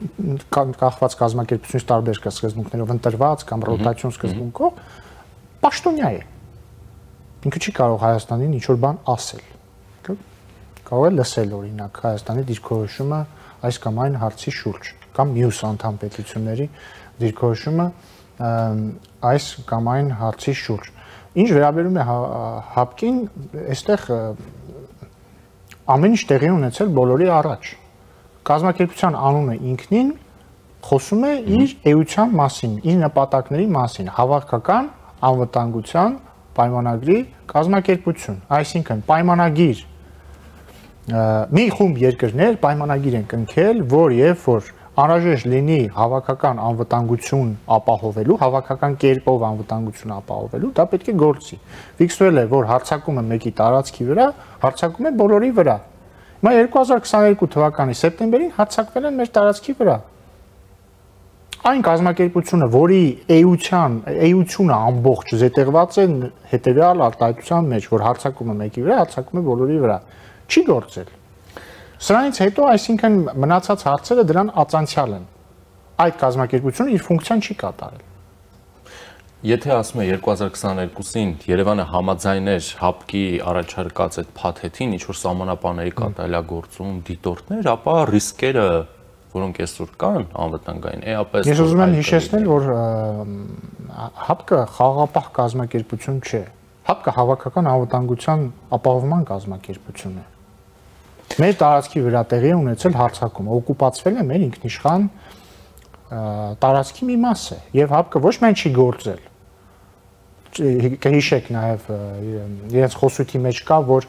կախված կազմակերպությունից տարբեր սկզբունքներով ընտրված կամ ռոտացիոն սկզբունքով պաշտոնյա է։ Ինքը չի կարող Հայաստանին ինչ-որ բան ասել։ Կարող է լսել օրինակ Հայաստանի դիրքորոշումը այս կամ այն հարցի շուրջ կամ մյուս անդամ պետությունների դիրքորոշումը այս կամ այն հարցի շուրջ։ Ինչ վերաբերում է ՀԱՊԿ-ին, այստեղ ամեն ինչ տեղի ունեցել բոլորի առաջ։ Կազմակերպության անունը ինքնին խոսում է իր էության մասին, իր նպատակների մասին, հավաքական անվտանգության պայմանագրի կազմակերպություն, այսինքն պայմանագիր մի խումբ երկրներ պայմանագիր են կնքել, որ երբ որ անհրաժեշտ լինի հավաքական անվտանգություն ապահովելու, հավաքական կերպով անվտանգություն ապահովելու, դա պետք է գործի։ Ֆիքսվել է, որ հարձակումը մեկի տարածքի վրա, հարձակում է բոլորի վրա։ Հիմա 2022 թվականի սեպտեմբերին հարձակվել են մեր տարածքի վրա։ Այն կազմակերպությունը, որի էությունը ամբողջ զետեղված է հետևյալ արտահայտության մեջ, որ հարձակումը մեկի վրա, հարձակում է բոլորի վրա, չի գործել։ Սրանից հետո, այսինքն մնացած հարցերը դրան ածանցյալ են։ Այդ կազմակերպությունը իր ֆունկցիան չի կատարել։ Եթե ասում է 2022-ին Երևանը համաձայներ ՀԱՊԿ-ի առաջարկած այդ փաթեթին, ինչ որ սահմանապահների կատարելագործում դիտորդներ, ապա ռիսկերը, որոնք այսօր կան անվտանգային, էապես Ես ուզում եմ հիշեցնել, որ ՀԱՊԿ-ը խաղաղապահ կազմակերպություն չէ։ ՀԱՊԿ-ը հավաքական անվտանգության ապահովման կազմակերպություն է։ Մեր տարածքի վրա տեղի ունեցել հարձակում, օկուպացվել է մեր ինքնիշխան տարածքի մի մասը, եւ ՀԱՊԿ-ը ոչ միայն չի գործել։ Կհիշեք նաև իրենց խոսույթի մեջ կա, որ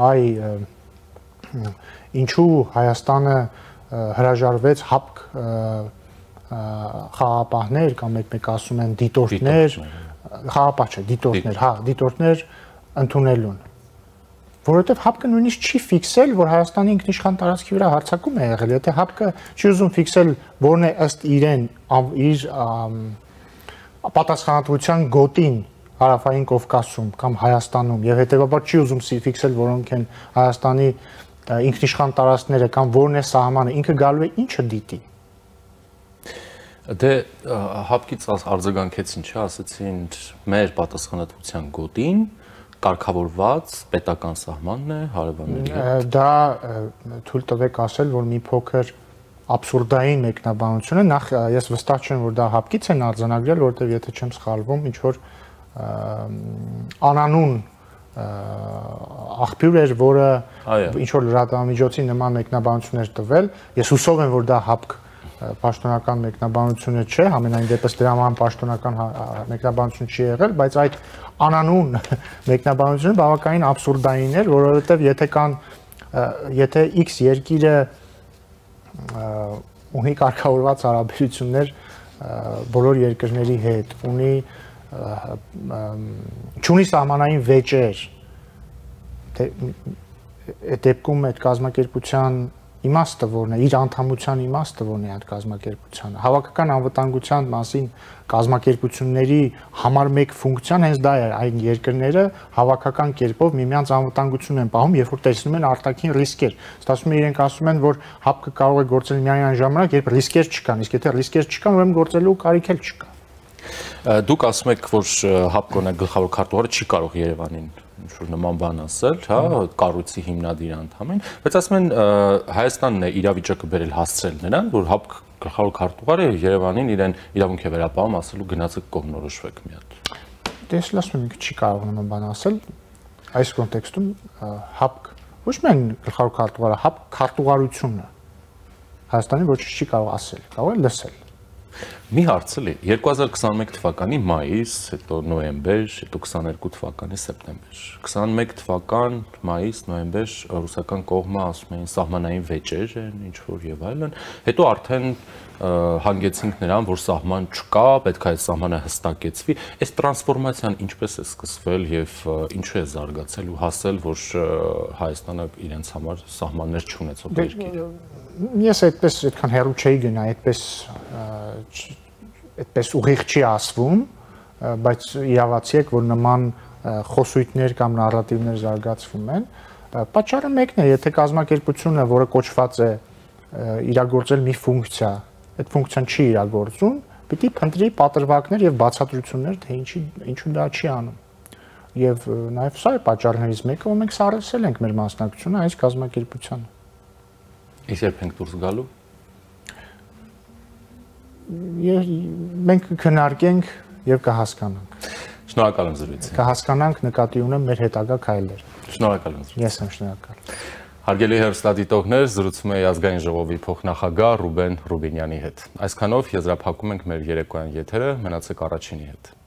ինչու Հայաստանը հրաժարվեց ՀԱՊԿ խաղապահներ կամ մեկ ասում են դիտորդներ, խաղապահ չէ, դիտորդներ, հա, դիտորդներ ընդունելուն։ Որովհետև ՀԱՊԿ-ը նույնիսկ չի ֆիքսել, որ Հայաստանի ինքնիշխան տարածքի վրա հարձակում է եղել, եթե ՀԱՊԿ-ը չի ուզում ֆիքսել, որն է ըստ իրեն իր պատասխանատվության գոտին Հարավային Կովկասում կամ Հայաստանում եւ հետեւաբար չի ուզում ֆիքսել, որոնք են Հայաստանի ինքնիշխան տարածքները կամ որն է սահմանը, ինքը գալու է ինչը դիտի։ Դե ՀԱՊԿ-ից արձագանքեցին, չէ, ասեցին մեր պատասխանատվության գոտին կարգավորված պետական սահմանն է հարևանների։ Դա թույլ տվեք ասել, որ մի փոքր աբսուրդային մեկնաբանություն է, նախ ես վստահ չեմ, որ դա ՀԱՊԿ-ից են արձանագրել, որովհետև եթե չեմ սխալվում, ինչ որ անանուն աղբյուր էր, որը ինչ որ լրատվամիջոցի նման մեկնաբանություններ տվել, ես հուսով եմ, որ դա ՀԱՊԿ պաշտոնական մեկնաբանությունը չէ, համենայն դեպս դրա ման պաշտոնական մեկնաբանություն չի եղել, բայց այդ անանուն մեկնաբանությունը բավականին աբսուրդային էր, որովհետև եթե X երկիրը ունի կարգավորված հարաբերություններ բոլոր երկրների հետ, չունի սահմանային վեճեր, այդ դեպքում այդ կազմակերպության իմաստը որն է, իր անդամության իմաստը որն է այդ կազմակերպությանը։ Հավաքական անվտանգության մասին կազմակերպությունների համար մեկ ֆունկցիան հենց դա է, այն երկրները հավաքական կերպով միմյանց անվտանգություն են պահում, երբ որ տեսնում են արտաքին ռիսկեր։ Ստացվում է իրենք ասում են, որ ՀԱՊԿ-ը կարող է գործել միայն այն ժամանակ, երբ ռիսկեր չկան, իսկ եթե ռիսկեր չկան, ուրեմն գործելու կարիք էլ չկա։ Դուք ասում եք, որ ՀԱՊԿ-ը գլխավոր քարտուղարը չի կարող Երևանին ինչ-որ նման բան ասել, հա, կառույցի հիմնադիր անդամին, բայց ասում են Հայաստանն է իրավիճակը բերել հասցրել նրան, որ ՀԱՊԿ գլխավոր քարտուղարը Երևանին իրեն իրավունք է վերապահում ասելու գնացը կողմնորոշվեք մի հատ։ Դե ես ասում եմ, ինքը չի կարող նման բան ասել։ Այս կոնտեքստում ՀԱՊԿ ոչ միայն գլխավոր քարտուղարը, ՀԱՊԿ քարտուղարությունը Հայաստանի ոչինչ չի կարող ասել, կարող է լսել։ Մի հարց էլի 2021 թվականի մայիս, հետո նոյեմբեր, հետո 22 թվականի սեպտեմբեր։ 21 թվական մայիս, նոյեմբեր ռուսական կողմը ասում էին սահմանային վեճեր են, ինչ որ եւ այլն։ Հետո արդեն հանգեցինք նրան, որ սահման չկա, պետք է այդ սահմանը հստակեցվի։ Այս տրանսֆորմացիան ինչպես է սկսվել եւ ինչու է զարգացել ու հասել, որ Հայաստանը իրենց համար սահմաններ չունեցող երկիր։ Ես այդպես այդքան հեռու չէի գնա, այդպես ուղիղ չի ասվում, բայց իրավացի եք, որ նման խոսույթներ կամ նարատիվներ զարգացվում են։ Պատճառը մեկն է, եթե կազմակերպությունը, որը կոչված է իրագործել մի ֆունկցիա, այդ ֆունկցիան չի իրագործում, պիտի փնտրի պատրվակներ եւ բացատրություններ, թե ինչու դա չի անում։ Եվ նաեւ սա է պատճառներից մեկը, որ մենք սառեցրել ենք մեր մասնակցությունը այս կազմակերպությանը։ Իսկ երբ ենք դուրս գալու։ Մենք քննարկենք եւ կհասկանանք։ Շնորհակալ եմ զրույցին։ Կհասկանանք նկատի ունեմ մեր հետագա քայլերը։ Շնորհակալ եմ։ Ես եմ շնորհակալ։ Հարգելի հեռուստադիտողներ, զրուցում էի ազգային ժողովի փոխնախագահ Ռուբեն Ռուբինյանի հետ։ Այսքանով եզրափակում ենք մեր երեկոյան եթերը, մնացեք Առաջինի հետ։